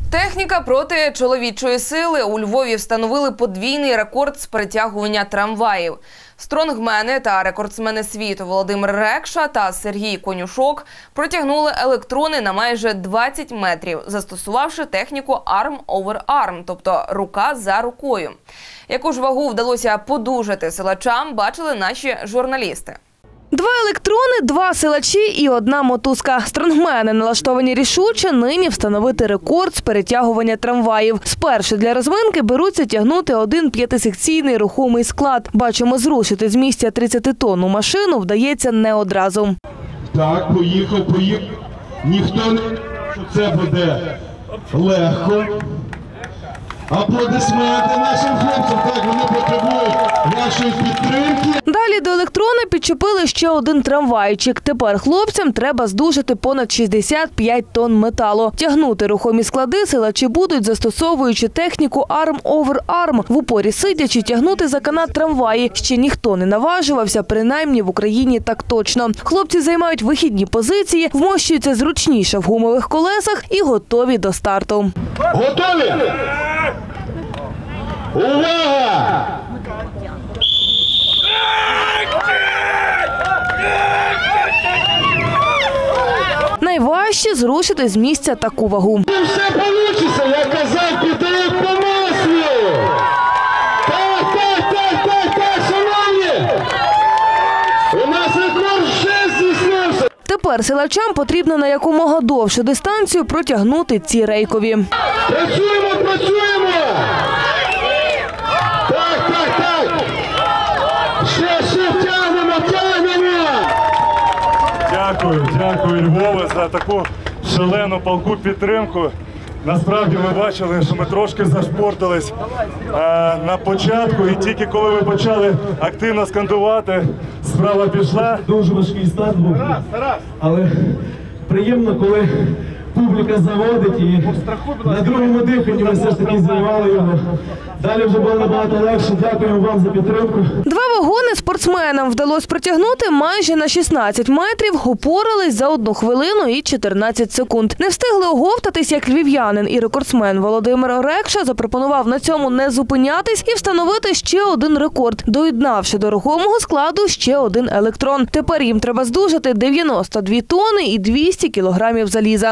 Техніка проти чоловічої сили. У Львові встановили подвійний рекорд з перетягування трамваїв. Стронгмени та рекордсмени світу Володимир Рекша та Сергій Конюшок протягнули електрони на майже 20 метрів, застосувавши техніку arm over arm, тобто рука за рукою. Яку ж вагу вдалося подужати силачам, бачили наші журналісти. 2 електрони, 2 силачі і 1 мотузка. Стронгмени налаштовані рішуче нині встановити рекорд з перетягування трамваїв. Спершу для розминки беруться тягнути один 5-секційний рухомий склад. Бачимо, зрушити з місця 30-тонну машину вдається не одразу. Так, поїхав. Ніхто не думає, що це буде легко. Аплодисменти нашим хлопцям. Так, вони потребують вашої підтримки. Далі до електрона підчепили ще один трамвайчик. Тепер хлопцям треба здужати понад 65 тонн металу. Тягнути рухомі склади силачі будуть, застосовуючи техніку arm over arm. В упорі сидячи тягнути за канат трамваї. Ще ніхто не наважувався, принаймні в Україні так точно. Хлопці займають вихідні позиції, вмощуються зручніше в гумових колесах і готові до старту. Готові? Увага! Найважче зрушити з місця таку вагу. Все вийде, я казав, піде по маслу! Так, шановні! У нас рекорд вже здійснився! Тепер силачам потрібно на якомога довшу дистанцію протягнути ці рейкові. Працюємо! Так! Ще тягнемо! Дякую, Львове, за таку шалену палку підтримку. Насправді ми бачили, що ми трошки зашпортились на початку, і тільки коли ви почали активно скандувати, справа пішла. Дуже важкий старт був, але приємно, коли публіка заводить і на другому диханні ми все ж таки зірвали його. Далі вже було набагато легше. Дякуємо вам за підтримку. 2 вагони спортсменам вдалося протягнути майже на 16 метрів, упорались за 1 хвилину і 14 секунд. Не встигли оговтатись, як львів'янин і рекордсмен Володимир Рекша запропонував на цьому не зупинятись і встановити ще один рекорд, доєднавши до рухомого складу ще один електрон. Тепер їм треба здужати 92 тони і 200 кілограмів заліза.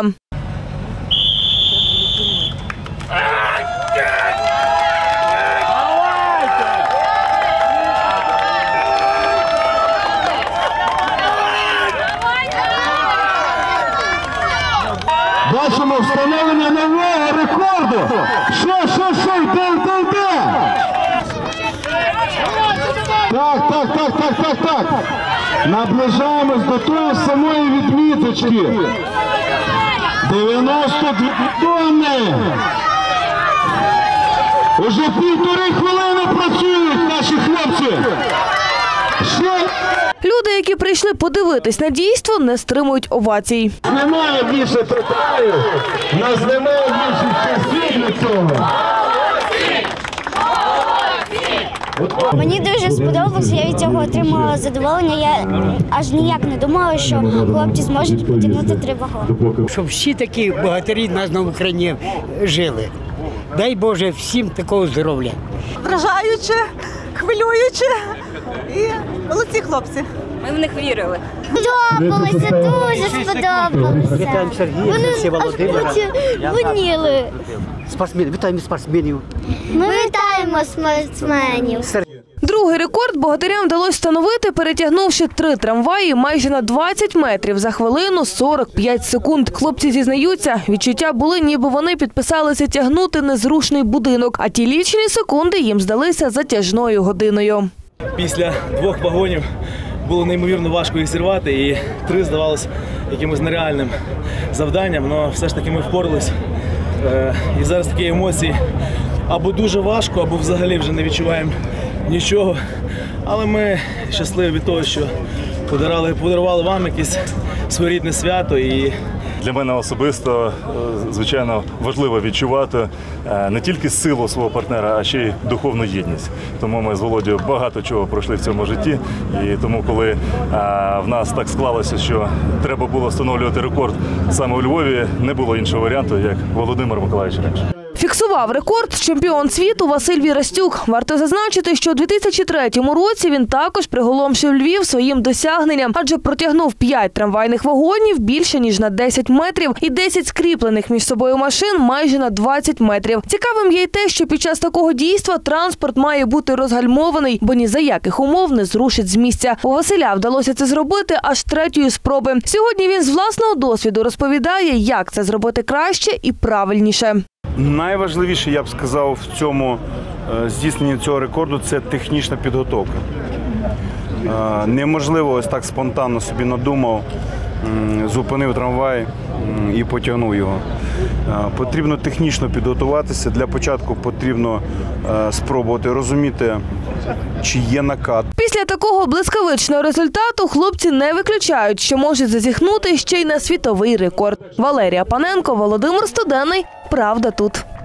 Бачимо встановлення нового рекорду. Що, йде. Так. Наближаємось до тої самої відміточки. 92 тонни. Уже 1,5 хвилини працюють наші хлопці. Люди, які прийшли подивитись на дійство, не стримують овацій. Немає більше питань. У нас немає більше часів для цього. Мені дуже сподобалося, я від цього отримала задоволення. Я аж ніяк не думала, що хлопці зможуть потягнути 3 вагони. Щоб всі такі богатирі нас на Україні жили. Дай Боже всім такого здоров'я. Вражаюче, хвилююче і молодці хлопці. Ми в них вірили. Сподобалося, дуже сподобалося. Вітаємо Сергія, всі Володимира. Воніли. Вітаємо спортсменів. Ми вітаємо спортсменів. Другий рекорд богатирям вдалося встановити, перетягнувши 3 трамваї майже на 20 метрів за хвилину 45 секунд. Хлопці зізнаються, відчуття були, ніби вони підписалися тягнути незрушний будинок, а ті лічені секунди їм здалися затяжною годиною. Після 2 вагонів було неймовірно важко їх зірвати, і 3 здавалося якимось нереальним завданням, але все ж таки ми впоралися. І зараз такі емоції або дуже важко, або взагалі вже не відчуваємо нічого. Але ми щасливі від того, що подарували вам якесь своєрідне свято. І Для мене особисто, звичайно, важливо відчувати не тільки силу свого партнера, а ще й духовну єдність. Тому ми з Володією багато чого пройшли в цьому житті. І тому, коли в нас так склалося, що треба було встановлювати рекорд саме у Львові, не було іншого варіанту, як Володимир Миколайович Рекша. Фіксував рекорд чемпіон світу Василь Вірастюк. Варто зазначити, що у 2003 році він також приголомшив Львів своїм досягненням, адже протягнув 5 трамвайних вагонів більше, ніж на 10 метрів і 10 скріплених між собою машин майже на 20 метрів. Цікавим є й те, що під час такого дійства транспорт має бути розгальмований, бо ні за яких умов не зрушить з місця. У Василя вдалося це зробити аж 3-ї спроби. Сьогодні він з власного досвіду розповідає, як це зробити краще і правильніше. Найважливіше, я б сказав, в цьому здійсненні цього рекорду – це технічна підготовка. Неможливо ось так спонтанно собі надумав, зупинив трамвай і потягнув його. Потрібно технічно підготуватися. Для початку потрібно спробувати розуміти, чи є накат. Після такого блискавичного результату хлопці не виключають, що можуть зазіхнути ще й на світовий рекорд. Валерія Паненко, Володимир Студенний. Правда тут.